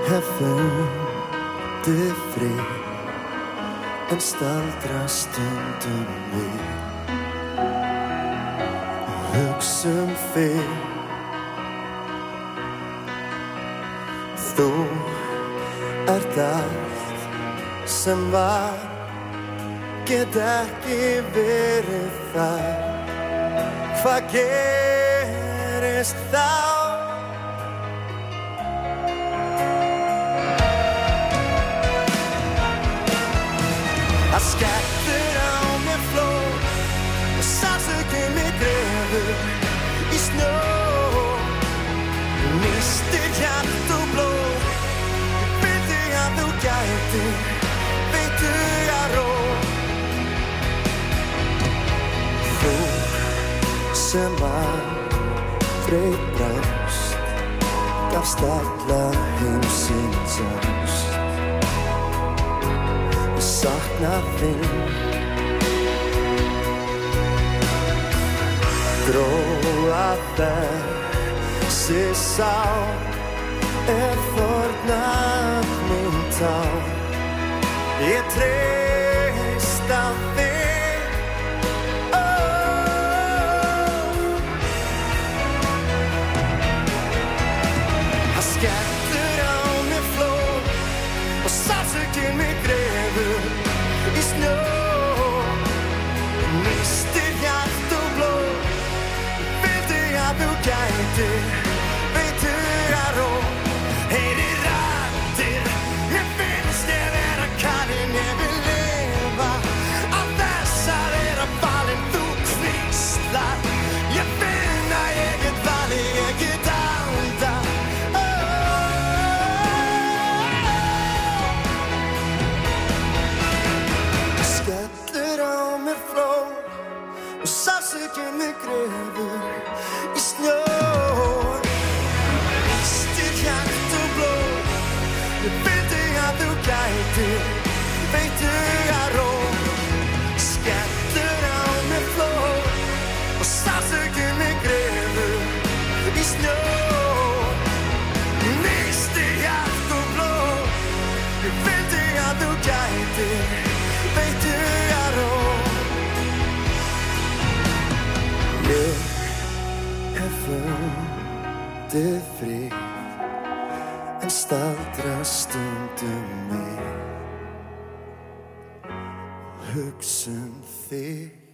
hef fundið frið en staldra stundum við og hugsa þig. Þú ert allt sem var, get ekki verið þar. Hvað gerist þá? Það skellur á mér flóð og sársaukin mig grefur í snjó. Mistir hjart og blóð, ég vildi að þú gætir, veitu að ró. Þú sem aldrei brást, gafst alla heimsins ást. Ég sakna þín, dró að þessi sál þornað mín tár. Ég treysti á þig, Það skellur á mér flóð og sársaukin mig grefur í snjó. Mistir hjart og blóð, vildi að þú gætir, veitu að ró. Heyri raddir, mér finnst ég vera kalinn, ég vil lifa á þess að vera valinn. Þú hvíslar, ég finn að ég get valið, ég get andað. Það skellur á mér flóð og sársaukin mig grefur í snjó. Mistir hjart og blóð, ég vildi að þú gætir, veitu að ró. Skellur á mér flóð og sársaukin mig grefur í snjó. Mistir hjart og blóð, ég vildi að þú gætir, veitu að ró. Ég hef fundið frið en staldra stundum við og hugsa þig.